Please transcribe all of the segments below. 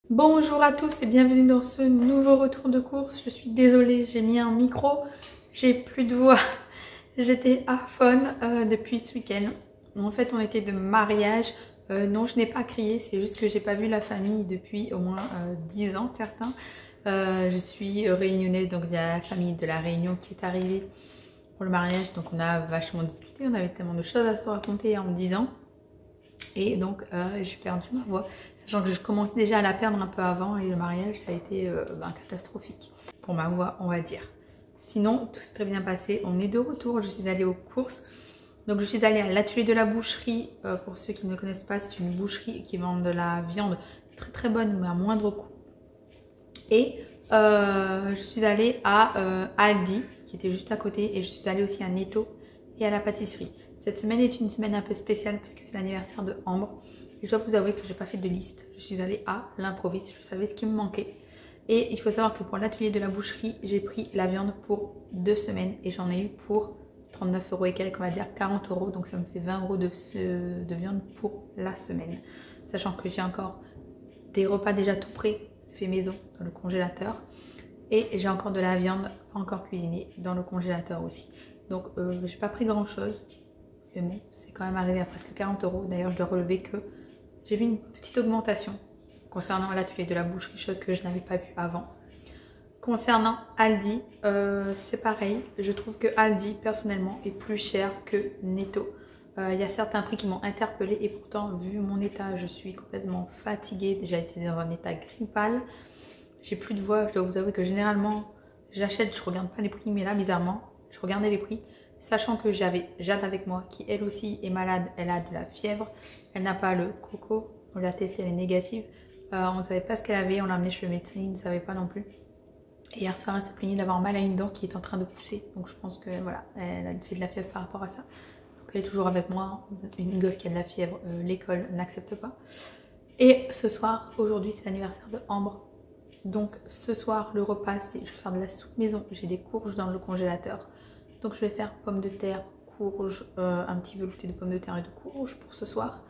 Bonjour à tous et bienvenue dans ce nouveau retour de course. Je suis désolée, j'ai mis un micro, j'ai plus de voix. J'étais à fond depuis ce week-end. En fait, on était de mariage. Non, je n'ai pas crié, c'est juste que j'ai pas vu la famille depuis au moins 10 ans certains. Je suis réunionnaise, donc il y a la famille de la Réunion qui est arrivée pour le mariage. Donc on a vachement discuté, on avait tellement de choses à se raconter en 10 ans. Et donc j'ai perdu ma voix, sachant que je commençais déjà à la perdre un peu avant et le mariage ça a été catastrophique pour ma voix on va dire. Sinon tout s'est très bien passé, on est de retour, je suis allée aux courses. Donc je suis allée à l'atelier de la boucherie, pour ceux qui ne connaissent pas c'est une boucherie qui vend de la viande très très bonne mais à moindre coût. Et je suis allée à Aldi qui était juste à côté et je suis allée aussi à Netto et à la pâtisserie. Cette semaine est une semaine un peu spéciale puisque c'est l'anniversaire de Ambre. Et je dois vous avouer que j'ai pas fait de liste. Je suis allée à l'improviste, je savais ce qui me manquait. Et il faut savoir que pour l'atelier de la boucherie, j'ai pris la viande pour 2 semaines et j'en ai eu pour 39 € et quelques, on va dire 40 €. Donc ça me fait 20 € de viande pour la semaine. Sachant que j'ai encore des repas déjà tout prêts, fait maison dans le congélateur. Et j'ai encore de la viande pas encore cuisinée dans le congélateur aussi. Donc j'ai pas pris grand chose. Mais bon, c'est quand même arrivé à presque 40 €. D'ailleurs, je dois relever que j'ai vu une petite augmentation concernant l'atelier de la boucherie, chose que je n'avais pas vue avant. Concernant Aldi, c'est pareil. Je trouve que Aldi, personnellement, est plus cher que Netto. Il y a certains prix qui m'ont interpellée et pourtant, vu mon état, je suis complètement fatiguée. Déjà été dans un état grippal. J'ai plus de voix. Je dois vous avouer que généralement, j'achète, je regarde pas les prix, mais là, bizarrement, je regardais les prix. Sachant que j'avais Jade avec moi qui elle aussi est malade, elle a de la fièvre, elle n'a pas le coco, on l'a testé, elle est négative. On ne savait pas ce qu'elle avait, on l'a amenée chez le médecin, il ne savait pas non plus. Et hier soir elle se plaignait d'avoir mal à une dent qui est en train de pousser, donc je pense que voilà, elle a fait de la fièvre par rapport à ça. Donc elle est toujours avec moi, une gosse qui a de la fièvre, l'école n'accepte pas. Et ce soir, aujourd'hui c'est l'anniversaire de Ambre. Donc ce soir le repas c'est, je vais faire de la soupe maison, j'ai des courges dans le congélateur. Donc je vais faire pommes de terre, courges, un petit velouté de pommes de terre et de courges pour ce soir.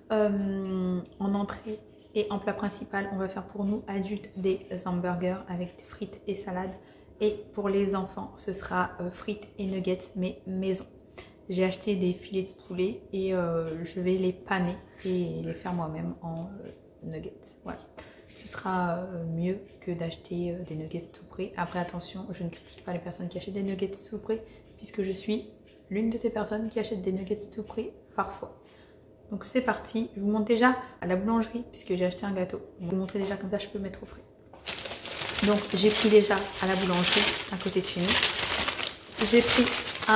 En entrée et en plat principal, on va faire pour nous adultes des hamburgers avec des frites et salades. Et pour les enfants, ce sera frites et nuggets mais maison. J'ai acheté des filets de poulet et je vais les paner et les faire moi-même en nuggets. Voilà. Ce sera mieux que d'acheter des nuggets tout prêts. Après attention, je ne critique pas les personnes qui achètent des nuggets tout prêts puisque je suis l'une de ces personnes qui achètent des nuggets tout prêts parfois. Donc c'est parti, je vous montre déjà à la boulangerie puisque j'ai acheté un gâteau. Je vais vous montrer déjà comme ça je peux le mettre au frais. Donc j'ai pris déjà à la boulangerie à côté de chez nous. J'ai pris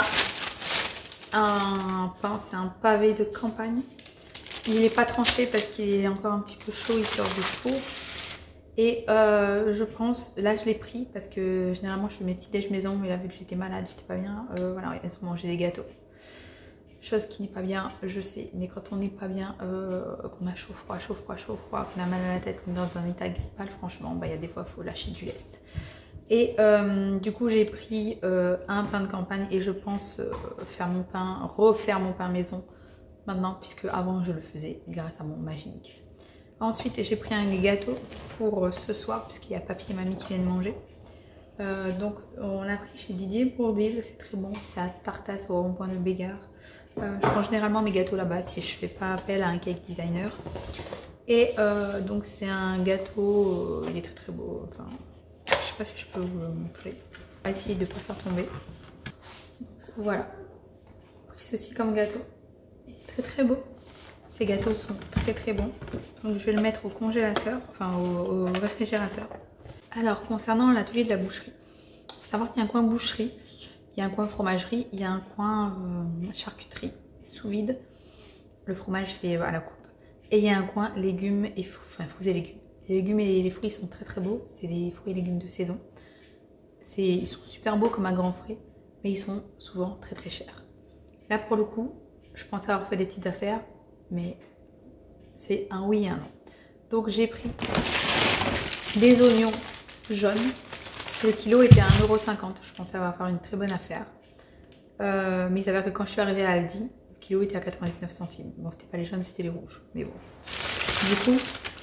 un pain, c'est un pavé de campagne. Il n'est pas tranché parce qu'il est encore un petit peu chaud, il sort du four. Et je pense, là je l'ai pris parce que généralement je fais mes petits déj maison, mais là vu que j'étais malade, j'étais pas bien, voilà, elles ont mangé des gâteaux. Chose qui n'est pas bien, je sais, mais quand on n'est pas bien, qu'on a chaud froid, qu'on a mal à la tête, qu'on est dans un état grippal, franchement, bah, y a des fois il faut lâcher du lest. Et du coup j'ai pris un pain de campagne et je pense faire mon pain, refaire mon pain maison maintenant, puisque avant je le faisais grâce à mon Magimix. Ensuite, j'ai pris un gâteau pour ce soir, puisqu'il y a papy et mamie qui viennent manger. Donc, on l'a pris chez Didier Bourdil, c'est très bon, c'est à Tartas au rond-point de Bégard. Je prends généralement mes gâteaux là-bas si je fais pas appel à un cake designer. Et donc, c'est un gâteau, il est très très beau. Enfin, je sais pas si je peux vous le montrer. On va essayer de ne pas faire tomber. Voilà, j'ai pris ceci comme gâteau, il est très très beau. Ces gâteaux sont très très bons. Donc je vais le mettre au congélateur, enfin au réfrigérateur. Alors concernant l'atelier de la boucherie, il faut savoir qu'il y a un coin boucherie, il y a un coin fromagerie, il y a un coin charcuterie sous vide. Le fromage c'est à la coupe. Et il y a un coin légumes et fruits et légumes. Les légumes et les fruits sont très très beaux. C'est des fruits et légumes de saison. Ils sont super beaux comme un grand frais, mais ils sont souvent très très chers. Là pour le coup, je pensais avoir fait des petites affaires. Mais c'est un oui et un non. Donc j'ai pris des oignons jaunes. Le kilo était à 1,50 €. Je pensais avoir fait une très bonne affaire. Mais il s'avère que quand je suis arrivée à Aldi, le kilo était à 99 centimes. Bon, c'était pas les jaunes, c'était les rouges. Mais bon. Du coup,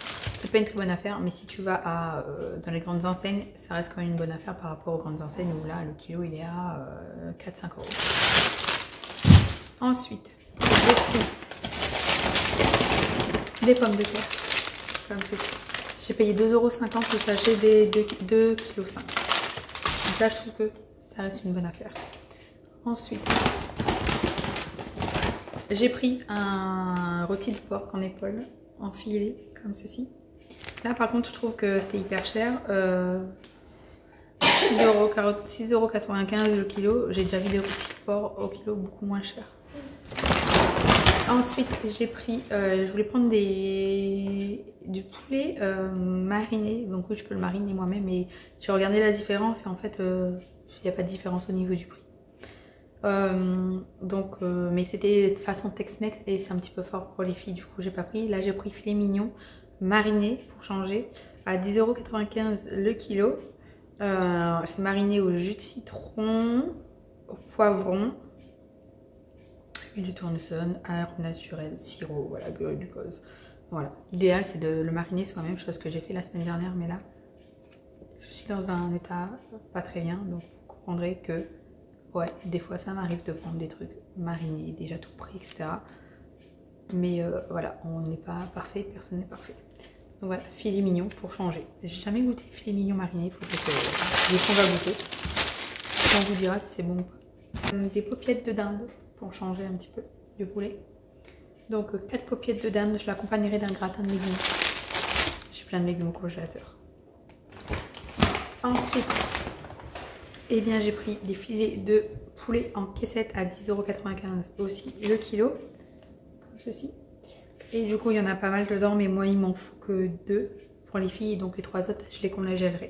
c'est pas une très bonne affaire, mais si tu vas dans les grandes enseignes, ça reste quand même une bonne affaire par rapport aux grandes enseignes où là, le kilo, il est à 4-5 euros. Ensuite, j'ai pris des pommes de terre, comme ceci. J'ai payé 2,50 € le sachet des 2,5 kg. Donc là, je trouve que ça reste une bonne affaire. Ensuite, j'ai pris un rôti de porc en épaule, en filet, comme ceci. Là, par contre, je trouve que c'était hyper cher. 6,95 € le kilo. J'ai déjà vu des rôtis de porc au kilo beaucoup moins cher. Ensuite, j'ai pris, je voulais prendre du poulet mariné. Donc oui, je peux le mariner moi-même, mais j'ai regardé la différence et en fait, il n'y a pas de différence au niveau du prix. Mais c'était de façon Tex-Mex et c'est un petit peu fort pour les filles, du coup j'ai pas pris. Là j'ai pris filet mignon mariné pour changer à 10,95 € le kilo. C'est mariné au jus de citron, au poivron, huile de tournesol, arôme naturel, sirop, voilà, glucose. Voilà, l'idéal c'est de le mariner soi-même, chose que j'ai fait la semaine dernière, mais là je suis dans un état pas très bien, donc vous comprendrez que ouais, des fois ça m'arrive de prendre des trucs marinés, déjà tout prêt, etc. Mais voilà, on n'est pas parfait, personne n'est parfait. Donc voilà, filet mignon pour changer. J'ai jamais goûté filet mignon mariné, il faut que on va goûter. On vous dira si c'est bon ou pas. Des paupiettes de dinde pour changer un petit peu du poulet. Donc 4 paupiettes de dinde, je l'accompagnerai d'un gratin de légumes. J'ai plein de légumes au congélateur. Ensuite, eh bien j'ai pris des filets de poulet en caissette à 10,95 € aussi le kilo, comme ceci. Et du coup il y en a pas mal dedans, mais moi il m'en faut que 2 pour les filles, donc les 3 autres je les congélerai.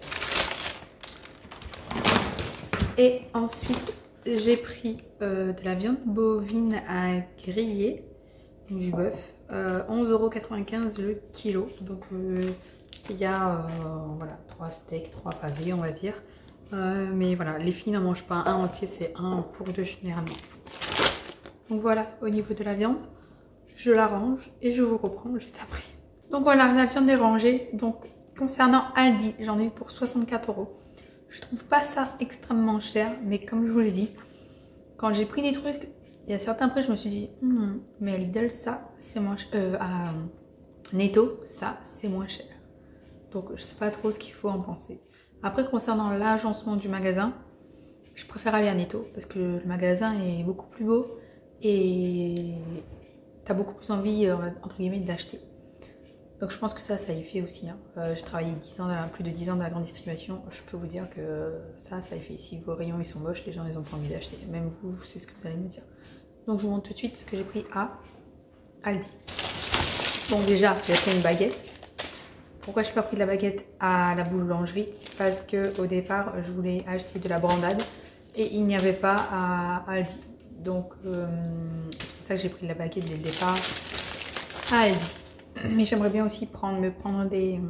Et ensuite j'ai pris de la viande bovine à griller, du bœuf, 11,95 € le kilo. Donc il y a voilà, 3 steaks, 3 pavés on va dire. Mais voilà, les filles n'en mangent pas un entier, c'est un pour deux généralement. Donc voilà, au niveau de la viande, je la range et je vous reprends juste après. Donc voilà, la viande est rangée. Donc concernant Aldi, j'en ai eu pour 64 €. Je trouve pas ça extrêmement cher, mais comme je vous l'ai dit, quand j'ai pris des trucs, il y a certains prix, je me suis dit, mais à Lidl, ça c'est moins cher. À Netto, ça c'est moins cher. Donc je sais pas trop ce qu'il faut en penser. Après, concernant l'agencement du magasin, je préfère aller à Netto parce que le magasin est beaucoup plus beau et tu as beaucoup plus envie, entre guillemets, d'acheter. Donc je pense que ça y fait aussi. Hein. J'ai travaillé plus de 10 ans dans la grande distribution. Je peux vous dire que ça y fait. Si vos rayons ils sont moches, les gens ils ont pas envie d'acheter. Même vous, c'est ce que vous allez me dire. Donc je vous montre tout de suite ce que j'ai pris à Aldi. Donc déjà, j'ai pris une baguette. Pourquoi je n'ai pas pris de la baguette à la boulangerie? Parce qu'au départ, je voulais acheter de la brandade et il n'y avait pas à Aldi. Donc, c'est pour ça que j'ai pris de la baguette dès le départ à Aldi. Mais j'aimerais bien aussi me prendre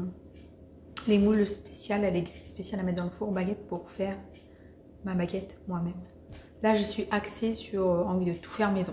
les moules spéciales, les grilles spéciales à mettre dans le four baguette pour faire ma baguette moi-même. Là, je suis axée sur envie de tout faire maison.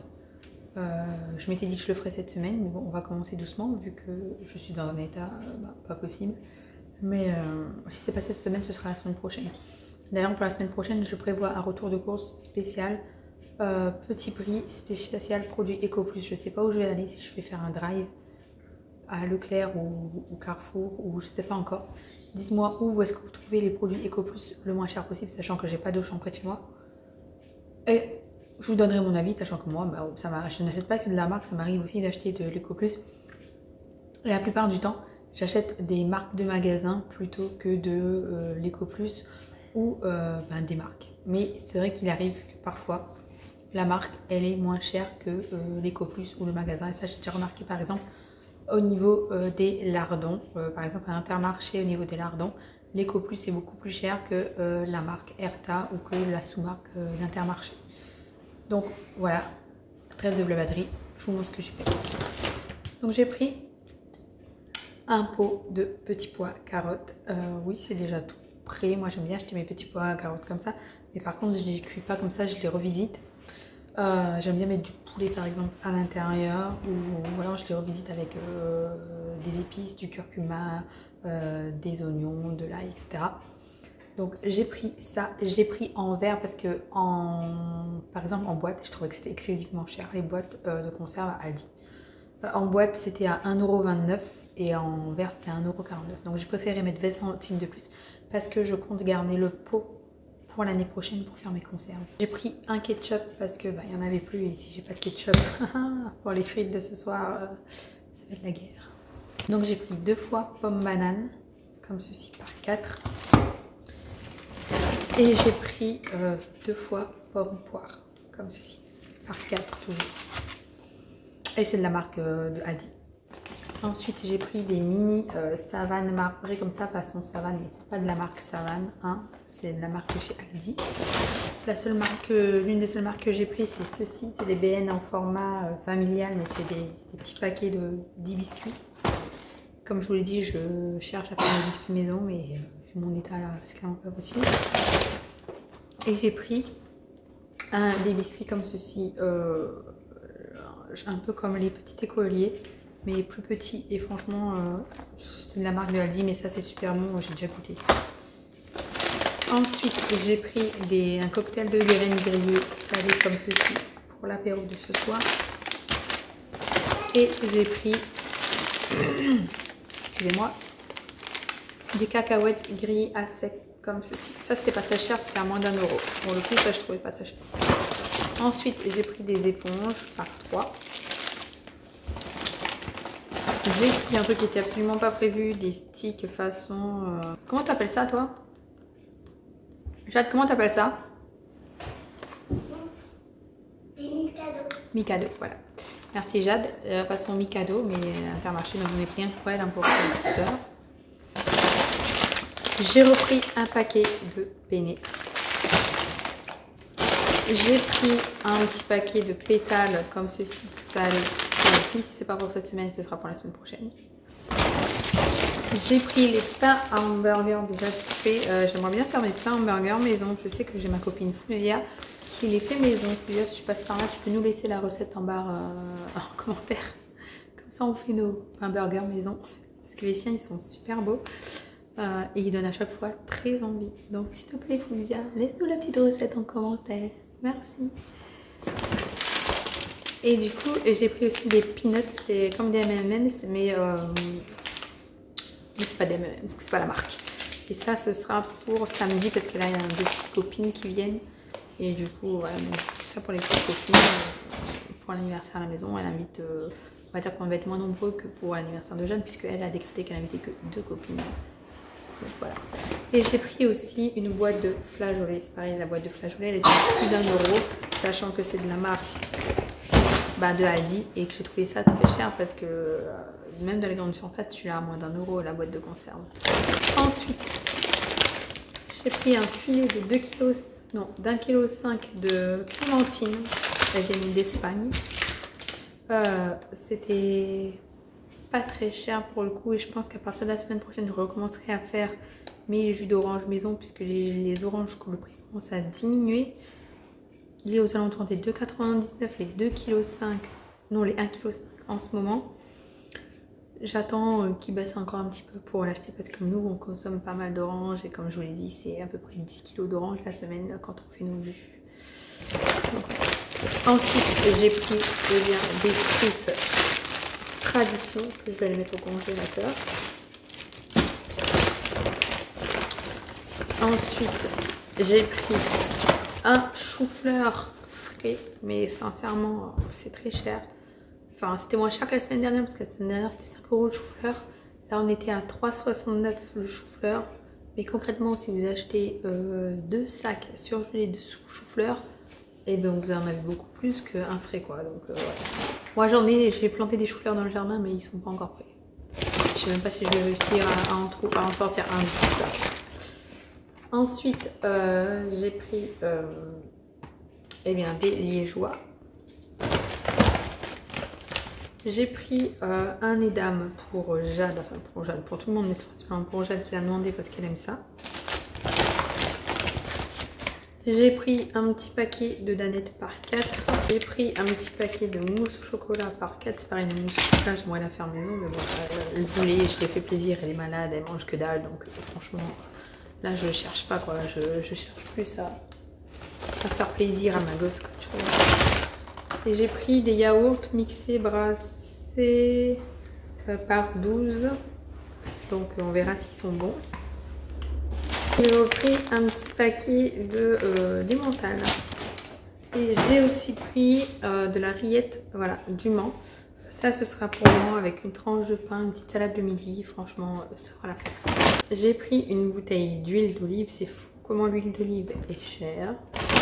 Je m'étais dit que je le ferais cette semaine, mais bon, on va commencer doucement vu que je suis dans un état pas possible. Mais si c'est pas cette semaine, ce sera la semaine prochaine. D'ailleurs, pour la semaine prochaine, je prévois un retour de course spécial, petit prix, spécial produit Eco Plus. Je sais pas où je vais aller, si je vais faire un drive à Leclerc ou Carrefour ou je sais pas encore. Dites-moi où est-ce que vous trouvez les produits Eco Plus le moins cher possible, sachant que j'ai pas d'Auchan près de chez moi. Et je vous donnerai mon avis, sachant que moi, je n'achète pas que de la marque, ça m'arrive aussi d'acheter de l'Eco Plus. Et la plupart du temps, j'achète des marques de magasins plutôt que de l'Eco Plus ou des marques. Mais c'est vrai qu'il arrive que parfois, la marque, elle est moins chère que l'Eco Plus ou le magasin. Et ça, j'ai déjà remarqué par exemple au niveau des lardons. Par exemple, à Intermarché, au niveau des lardons, l'Eco Plus est beaucoup plus cher que la marque Erta ou que la sous-marque d'Intermarché. Donc voilà, trêve de blablaterie, je vous montre ce que j'ai fait. Donc j'ai pris un pot de petits pois carottes. Oui, c'est déjà tout prêt. Moi j'aime bien acheter mes petits pois carottes comme ça. Mais par contre, je ne les cuis pas comme ça, je les revisite. J'aime bien mettre du poulet par exemple à l'intérieur, ou alors je les revisite avec des épices, du curcuma, des oignons, de l'ail, etc. Donc j'ai pris ça, j'ai pris en verre parce que par exemple en boîte, je trouvais que c'était excessivement cher les boîtes de conserve à Aldi. En boîte c'était à 1,29 € et en verre c'était à 1,49 €. Donc j'ai préféré mettre 20 centimes de plus parce que je compte garder le pot pour l'année prochaine pour faire mes conserves. J'ai pris un ketchup parce que il y en avait plus et si j'ai pas de ketchup pour les frites de ce soir, ça va être la guerre. Donc j'ai pris 2 fois pomme banane comme ceci par 4. Et j'ai pris 2 fois pomme poire, comme ceci, par 4 toujours. Et c'est de la marque de Aldi. Ensuite, j'ai pris des mini savanes marbrées comme ça, façon savane, mais c'est pas de la marque Savane, hein, c'est de la marque de chez Aldi. L'une des seules marques que j'ai pris, c'est ceci, c'est des BN en format familial, mais c'est des petits paquets de 10 biscuits. Comme je vous l'ai dit, je cherche à faire des biscuits maison, mais vu mon état là, c'est clairement pas possible. Et j'ai pris des biscuits comme ceci, un peu comme les petits écoliers, mais plus petits. Et franchement, c'est de la marque de Aldi, mais ça c'est super bon, j'ai déjà goûté. Ensuite, j'ai pris un cocktail de graines grillées salées comme ceci pour l'apéro de ce soir. Et j'ai pris, excusez-moi, des cacahuètes grillées à sec comme ceci. Ça c'était pas très cher, c'était à moins d'1 €. Pour le coup, ça je trouvais pas très cher. Ensuite, j'ai pris des éponges par 3. J'ai pris un truc qui était absolument pas prévu, des sticks façon... Comment t'appelles ça toi? Jade, comment t'appelles ça? Des Mikado. Mikado, voilà. Merci Jade, façon Mikado, mais Intermarché, donc j'en ai pris un pour elle, un pour sa soeur. J'ai repris un paquet de penne. J'ai pris un petit paquet de pétales comme ceci, salé. Si c'est pas pour cette semaine, ce sera pour la semaine prochaine. J'ai pris les pains à hamburger déjà faits. J'aimerais bien faire mes pains à hamburger maison. Je sais que j'ai ma copine Fouzia qui les fait maison. Fouzia, si tu passes par là, tu peux nous laisser la recette en barre en commentaire. Comme ça, on fait nos hamburgers maison. Parce que les siens, ils sont super beaux. Et ils donnent à chaque fois très envie. Donc s'il te plaît Fouzia, laisse-nous la petite recette en commentaire. Merci. Et du coup, j'ai pris aussi des peanuts. C'est comme des M&M's, mais c'est pas des M&M's, parce que c'est pas la marque. Et ça, ce sera pour samedi, parce que là, il y a deux petites copines qui viennent. Et du coup, voilà, ça pour les petites copines, pour l'anniversaire à la maison. Elle invite, on va dire qu'on va être moins nombreux que pour l'anniversaire de Jeanne, puisqu'elle a décrété qu'elle n'invitait que 2 copines. Donc voilà. Et j'ai pris aussi une boîte de flageolets. C'est pareil, la boîte de flageolets, elle était à plus d'1 €, sachant que c'est de la marque de Aldi et que j'ai trouvé ça très cher parce que même dans les grandes surfaces, tu l'as à moins d'1 € la boîte de conserve. Ensuite, j'ai pris un filet de 2 kg, non, d'1,5 kg de clémentine. Elle vient d'Espagne. C'était pas très cher pour le coup et je pense qu'à partir de la semaine prochaine, je recommencerai à faire mes jus d'orange maison puisque les oranges, comme le prix commence à diminuer. Il est aux alentours des 2,99 €, les 2,5 kg, non les 1,5 kg en ce moment. J'attends qu'il baisse encore un petit peu pour l'acheter parce que nous on consomme pas mal d'oranges et comme je vous l'ai dit c'est à peu près 10 kg d'oranges la semaine quand on fait nos jus. Donc, ensuite j'ai pris des frites tradition que je vais les mettre au congélateur. Ensuite j'ai pris un chou-fleur frais, mais sincèrement c'est très cher. Enfin c'était moins cher que la semaine dernière parce que la semaine dernière c'était 5 € le chou-fleur. Là on était à 3,69 € le chou-fleur. Mais concrètement si vous achetez 2 sacs surgelés de chou-fleur, et bien vous en avez beaucoup plus qu'un frais quoi. Donc ouais. Moi j'ai planté des chou-fleurs dans le jardin mais ils sont pas encore prêts. Je sais même pas si je vais réussir à en sortir un chou-fleur. Ensuite, j'ai pris des liégeois. J'ai pris un édame pour Jade, enfin pour Jade, pour tout le monde, mais c'est principalement pour Jade qui l'a demandé parce qu'elle aime ça. J'ai pris un petit paquet de danettes par 4. J'ai pris un petit paquet de mousse au chocolat par 4. C'est pareil, la mousse au chocolat, j'aimerais la faire maison. Mais bon, elle voulait, je l'ai fait plaisir. Elle est malade, elle mange que dalle. Donc franchement, là je cherche pas quoi. Je cherche plus à faire plaisir à ma gosse. Quoi, tu vois. Et j'ai pris des yaourts mixés, brassés par 12. Donc on verra s'ils sont bons. J'ai pris un petit paquet de d'emmental. Et j'ai aussi pris de la rillette, voilà, du Mans. Ça, ce sera pour moi avec une tranche de pain, une petite salade de midi. Franchement, ça fera l'affaire. J'ai pris une bouteille d'huile d'olive. C'est fou comment l'huile d'olive est chère.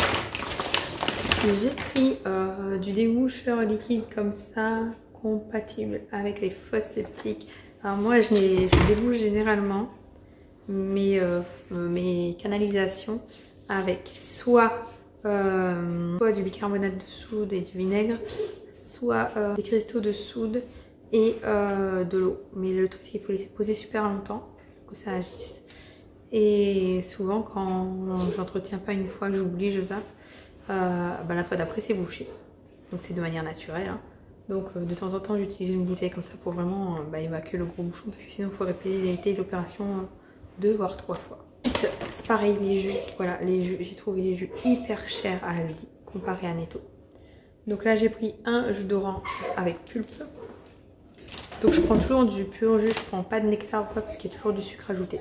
J'ai pris du démoucheur liquide comme ça, compatible avec les fosses septiques. Alors moi, je débouche généralement mes canalisations avec soit du bicarbonate de soude et du vinaigre, soit des cristaux de soude et de l'eau. Mais le truc c'est qu'il faut laisser poser super longtemps pour que ça agisse. Et souvent quand j'entretiens pas une fois que j'oublie, je zappe, la fois d'après c'est bouché. Donc c'est de manière naturelle. Hein. Donc de temps en temps j'utilise une bouteille comme ça pour vraiment évacuer le gros bouchon parce que sinon il faut répéter l'opération 2 voire 3 fois. C'est pareil les jus, voilà les jus, j'ai trouvé les jus hyper chers à Aldi comparé à Netto. Donc là j'ai pris un jus d'orange avec pulpe. Donc je prends toujours du pur jus, je prends pas de nectar ou quoi parce qu'il y a toujours du sucre ajouté.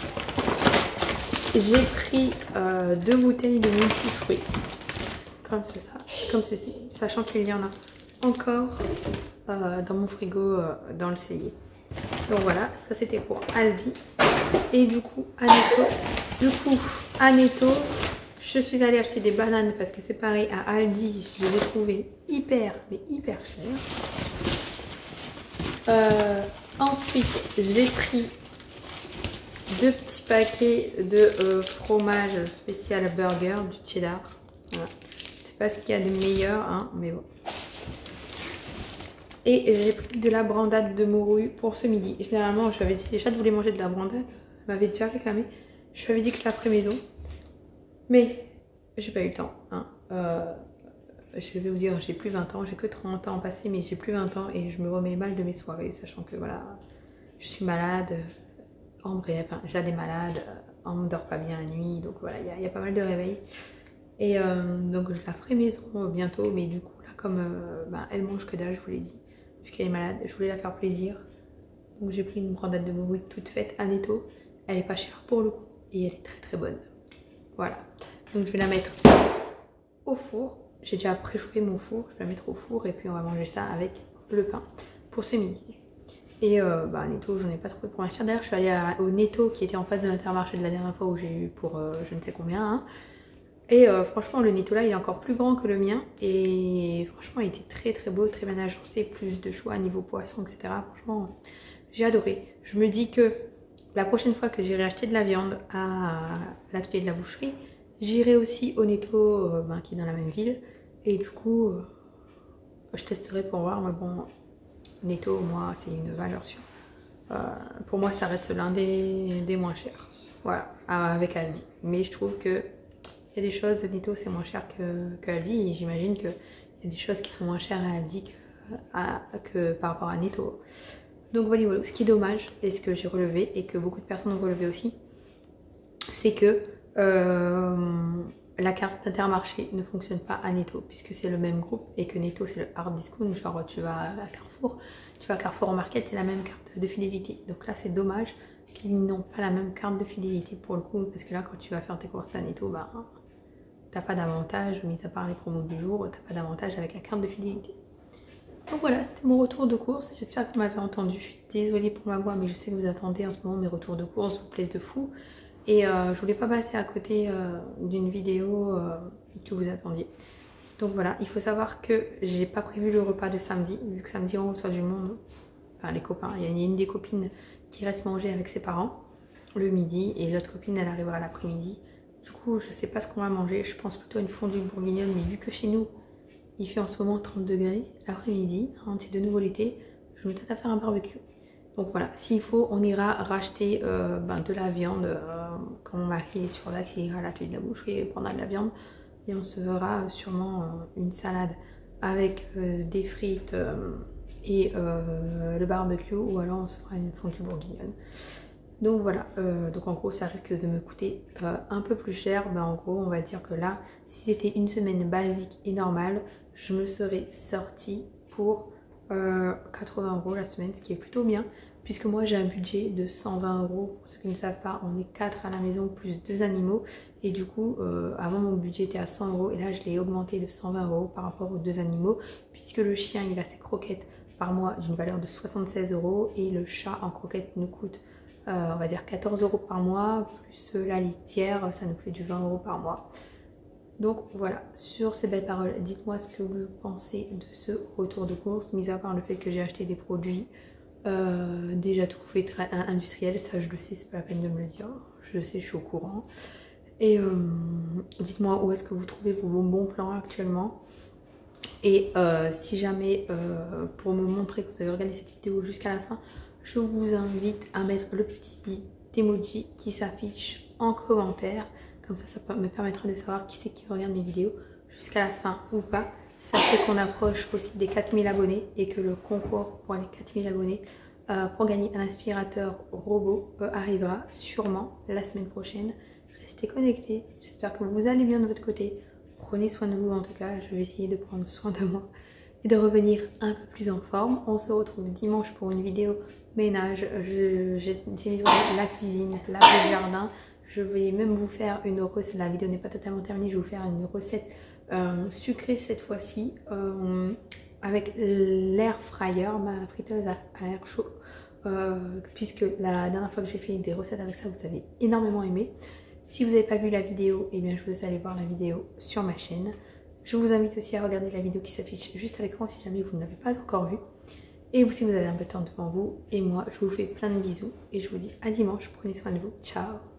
J'ai pris 2 bouteilles de multifruits comme ceci, sachant qu'il y en a encore dans mon frigo dans le cellier. Donc voilà, ça c'était pour Aldi. Et du coup, à Netto, je suis allée acheter des bananes parce que c'est pareil à Aldi, je les ai trouvées hyper chères. Ensuite, j'ai pris 2 petits paquets de fromage spécial burger, du cheddar. Voilà. C'est pas ce qu'il y a de meilleur, hein, mais bon. Et j'ai pris de la brandade de morue pour ce midi. Généralement, je lui avais dit déjà de vouloir manger de la brandade. Elle m'avait déjà réclamé. Je lui avais dit que je la ferais maison. Mais j'ai pas eu le temps. Hein. Je vais vous dire, j'ai plus 20 ans. J'ai que 30 ans passés, mais j'ai plus 20 ans. Et je me remets mal de mes soirées, sachant que voilà, je suis malade. En bref, enfin, j'ai des malades. On ne dort pas bien la nuit. Donc voilà, il y a pas mal de réveils. Et donc je la ferai maison bientôt. Mais du coup, là, comme elle mange que dalle, je vous l'ai dit. Puisqu'elle est malade, je voulais la faire plaisir. Donc j'ai pris une brandade de morue toute faite à Netto. Elle est pas chère pour le coup et elle est très bonne. Voilà. Donc je vais la mettre au four. J'ai déjà préchauffé mon four. Je vais la mettre au four et puis on va manger ça avec le pain pour ce midi. Et Netto, j'en ai pas trouvé pour acheter. D'ailleurs, je suis allée au Netto qui était en face de l'Intermarché de la dernière fois où j'ai eu pour je ne sais combien. Hein. Et franchement, le Netto là, il est encore plus grand que le mien. Et franchement, il était très beau, très bien agencé. Plus de choix niveau poisson, etc. Franchement, j'ai adoré. Je me dis que la prochaine fois que j'irai acheter de la viande à l'atelier de la boucherie, j'irai aussi au Netto qui est dans la même ville. Et du coup, je testerai pour voir. Mais bon, Netto, moi, c'est une valeur sûre. Pour moi, ça reste l'un des moins chers. Voilà, avec Aldi. Mais je trouve que il y a des choses, Netto c'est moins cher que Aldi et j'imagine qu'il y a des choses qui sont moins chères à Aldi que par rapport à Netto. Donc voilà, ce qui est dommage et ce que j'ai relevé et que beaucoup de personnes ont relevé aussi, c'est que la carte d'Intermarché ne fonctionne pas à Netto puisque c'est le même groupe et que Netto c'est le hard discount, genre tu vas à Carrefour en market, c'est la même carte de fidélité. Donc là c'est dommage qu'ils n'ont pas la même carte de fidélité pour le coup parce que là quand tu vas faire tes courses à Netto, t'as pas d'avantage, mis à part les promos du jour, t'as pas d'avantage avec la carte de fidélité. Donc voilà, c'était mon retour de course. J'espère que vous m'avez entendu. Je suis désolée pour ma voix, mais je sais que vous attendez en ce moment mes retours de course, vous plaisent de fou. Et je voulais pas passer à côté d'une vidéo que vous attendiez. Donc voilà, il faut savoir que j'ai pas prévu le repas de samedi, vu que samedi on reçoit du monde, enfin les copains. Il y a une des copines qui reste manger avec ses parents le midi et l'autre copine elle arrivera l'après-midi. Du coup, je sais pas ce qu'on va manger. Je pense plutôt à une fondue bourguignonne, mais vu que chez nous, il fait en ce moment 30 degrés l'après-midi, hein, c'est de nouveau l'été, je me tâte à faire un barbecue. Donc voilà, s'il faut, on ira racheter de la viande. Quand mon mari est sur l'axe, il ira à l'atelier de la boucherie et prendra de la viande. Et on se fera sûrement une salade avec des frites et le barbecue, ou alors on se fera une fondue bourguignonne. Donc voilà, donc en gros ça risque de me coûter un peu plus cher. En gros on va dire que là, si c'était une semaine basique et normale, je me serais sortie pour 80 € la semaine, ce qui est plutôt bien, puisque moi j'ai un budget de 120 €. Pour ceux qui ne savent pas, on est 4 à la maison plus 2 animaux, et du coup avant mon budget était à 100 € et là je l'ai augmenté de 120 € par rapport aux 2 animaux, puisque le chien il a ses croquettes par mois d'une valeur de 76 € et le chat en croquettes nous coûte on va dire 14 € par mois, plus la litière, ça nous fait du 20 € par mois. Donc voilà, sur ces belles paroles, dites-moi ce que vous pensez de ce retour de course, mis à part le fait que j'ai acheté des produits déjà tout fait très industriel, ça je le sais, c'est pas la peine de me le dire, je le sais, je suis au courant. Et dites-moi où est-ce que vous trouvez vos bons plans actuellement. Et si jamais, pour me montrer que vous avez regardé cette vidéo jusqu'à la fin, je vous invite à mettre le petit emoji qui s'affiche en commentaire. Comme ça me permettra de savoir qui c'est qui regarde mes vidéos jusqu'à la fin ou pas. Sachez qu'on approche aussi des 4000 abonnés et que le concours pour les 4000 abonnés pour gagner un aspirateur robot arrivera sûrement la semaine prochaine. Restez connectés, j'espère que vous allez bien de votre côté. Prenez soin de vous, en tout cas, je vais essayer de prendre soin de moi et de revenir un peu plus en forme. On se retrouve dimanche pour une vidéo ménage. J'ai nettoyé la cuisine, le jardin. Je vais même vous faire une recette, la vidéo n'est pas totalement terminée, je vais vous faire une recette sucrée cette fois-ci avec l'air fryer, ma friteuse à air chaud. Puisque la dernière fois que j'ai fait des recettes avec ça, vous avez énormément aimé. Si vous n'avez pas vu la vidéo, eh bien je vous allez voir la vidéo sur ma chaîne. Je vous invite aussi à regarder la vidéo qui s'affiche juste à l'écran si jamais vous ne l'avez pas encore vue. Et vous, si vous avez un peu de temps devant vous. Et moi, je vous fais plein de bisous et je vous dis à dimanche. Prenez soin de vous. Ciao!